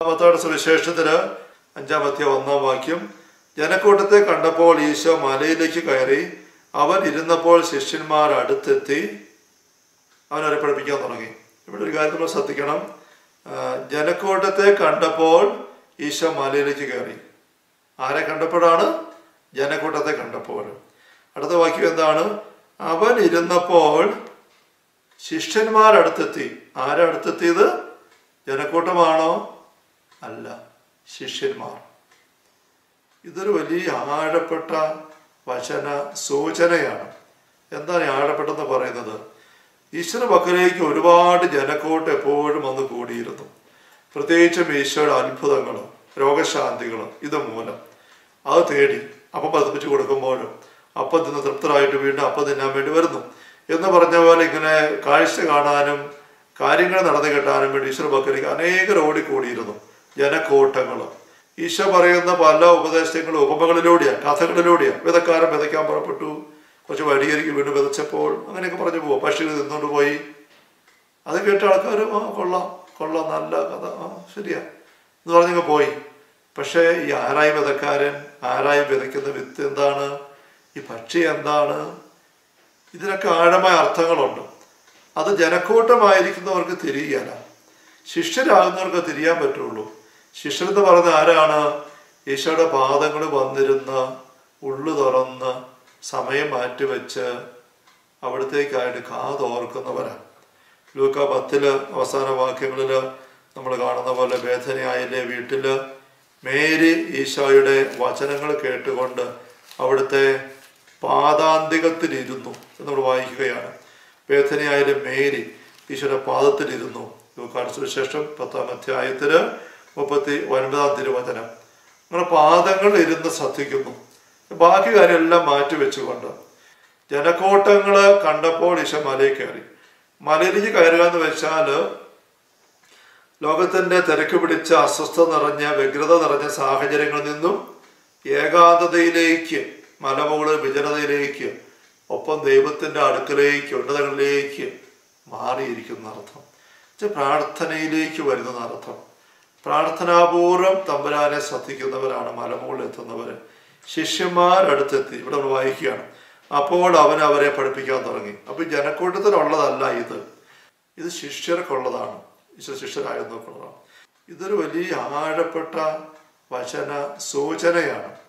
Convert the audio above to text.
മത്തായിയുടെ സുവിശേഷത്തില് 5-1 ജനക്കൂട്ടത്തെ കണ്ടപ്പോൾ ഈശോ മലയിലേക്ക് കയറി. അവൻ ഇരുന്നപ്പോൾ ശിഷ്യന്മാർ അടുത്തെത്തി അവനവരെ പഠിപ്പിക്കാൻ തുടങ്ങി. ഇവിടെ ഒരു കാര്യം നമ്മൾ ശ്രദ്ധിക്കണം. ജനക്കൂട്ടത്തെ കണ്ടപ്പോൾ ഈശോ മലയിലേക്ക് കയറി. ആരെ കണ്ടപ്പോഴാണ്? ജനക്കൂട്ടത്തെ കണ്ടപ്പോൾ. അടുത്ത വാക്യം എന്താണ്? അവൻ ഇരുന്നപ്പോൾ ശിഷ്യന്മാരടുത്തെത്തി. ആരടുത്തെത്തിയത്? ജനക്കൂട്ടമാണോ? അല്ല, ശിഷ്യന്മാർ. ഇതൊരു വലിയ ആഴപ്പെട്ട വചന സൂചനയാണ്. എന്താണ് ആഴപ്പെട്ടെന്ന് പറയുന്നത്? ഈശ്വര പക്കലേക്ക് ഒരുപാട് ജനക്കൂട്ടം എപ്പോഴും വന്ന് കൂടിയിരുന്നു. പ്രത്യേകിച്ചും ഈശോയുടെ അത്ഭുതങ്ങളും രോഗശാന്തികളും ഇത് മൂലം അത് തേടി അപ്പം പതിപ്പിച്ച് കൊടുക്കുമ്പോഴും അപ്പം തിന്ന് തൃപ്തരായിട്ട് വീണ്ടും അപ്പം തിന്നാൻ വേണ്ടി വരുന്നു എന്ന് പറഞ്ഞ പോലെ ഇങ്ങനെ കാഴ്ച കാണാനും കാര്യങ്ങൾ നടന്നു കിട്ടാനും വേണ്ടി ഈശ്വര പക്കലേക്ക് അനേകർ ഓടിക്കൂടിയിരുന്നു. ജനക്കൂട്ടങ്ങൾ ഈശോ പറയുന്ന പല ഉപദേശങ്ങളും ഉപമകളിലൂടെയാണ്, കഥകളിലൂടെയാണ്. വിതക്കാരൻ വിതയ്ക്കാൻ പുറപ്പെട്ടു, കുറച്ച് വടിയരിക്ക് വീണ്ടും വിതച്ചപ്പോൾ അങ്ങനെയൊക്കെ പറഞ്ഞു പോവാം. പക്ഷി നിന്നുകൊണ്ട് പോയി. അത് കേട്ട ആൾക്കാർ കൊള്ളാം കൊള്ളാം, നല്ല കഥ, ശരിയാ എന്ന് പറഞ്ഞങ്ങ് പോയി. പക്ഷേ ഈ ആരായും വിതക്കാരൻ, ആരായും വിതയ്ക്കുന്ന വിത്ത് എന്താണ്, ഈ പക്ഷി എന്താണ്, ഇതിനൊക്കെ ആഴമായ അർത്ഥങ്ങളുണ്ട്. അത് ജനക്കൂട്ടമായിരിക്കുന്നവർക്ക് തിരിയുകയല്ല, ശിഷ്യരാകുന്നവർക്ക് തിരിയാൻ പറ്റുള്ളൂ. ശിഷ്യരെന്ന് പറയുന്ന ആരാണ്? ഈശോയുടെ പാദങ്ങൾ വന്നിരുന്ന് ഉള്ളു തുറന്ന് സമയം മാറ്റിവെച്ച് അവിടത്തേക്കായിട്ട് കാതോർക്കുന്നവരാണ്. ലൂക്ക 10 അവസാന വാക്യങ്ങളിൽ നമ്മൾ കാണുന്ന പോലെ ബേഥനിയായിലെ വീട്ടിൽ മേരി ഈശോയുടെ വചനങ്ങൾ കേട്ടുകൊണ്ട് അവിടുത്തെ പാദാന്തികത്തിലിരുന്നു എന്ന് നമ്മൾ വായിക്കുകയാണ്. ബേഥനിയായിലെ മേരി ഈശോയുടെ പാദത്തിലിരുന്നു. ലൂക്കായുടെ സുവിശേഷം 10-ാം 39 അങ്ങനെ പാദങ്ങൾ ഇരുന്ന് ശ്രദ്ധിക്കുന്നു. ബാക്കി കാര്യമെല്ലാം മാറ്റി വെച്ചുകൊണ്ട് ജനക്കൂട്ടങ്ങൾ കണ്ടപ്പോൾ ഈശോ മലയിൽ കയറി. മലയിലേക്ക് കയറുക എന്ന് വെച്ചാൽ ലോകത്തിൻ്റെ തിരക്ക് പിടിച്ച അസ്വസ്ഥത നിറഞ്ഞ വ്യഗ്രത നിറഞ്ഞ സാഹചര്യങ്ങളിൽ നിന്നും ഏകാന്തതയിലേക്ക്, മലമുകളിൽ വിജനതയിലേക്ക്, ഒപ്പം ദൈവത്തിൻ്റെ അടുക്കലേക്ക്, ഉന്നതങ്ങളിലേക്ക് മാറിയിരിക്കുന്ന അർത്ഥം. പ്രാർത്ഥനയിലേക്ക് വരുന്ന അർത്ഥം. പ്രാർത്ഥനാപൂർവം തമ്പുരാനെ ശ്രദ്ധിക്കുന്നവരാണ് മലമുകളിൽ എത്തുന്നവർ. ശിഷ്യന്മാരടുത്തെത്തി. ഇവിടെ നമ്മൾ വായിക്കുകയാണ്. അപ്പോൾ അവൻ അവരെ പഠിപ്പിക്കാൻ തുടങ്ങി. അപ്പോൾ ജനക്കൂട്ടത്തിനുള്ളതല്ല ഇത് ശിഷ്യർക്കുള്ളതാണ്. ഈശോ ശിഷ്യരായിരുന്നവർക്കുള്ളതാണ്. ഇതൊരു വലിയ ആഴപ്പെട്ട വചന സൂചനയാണ്.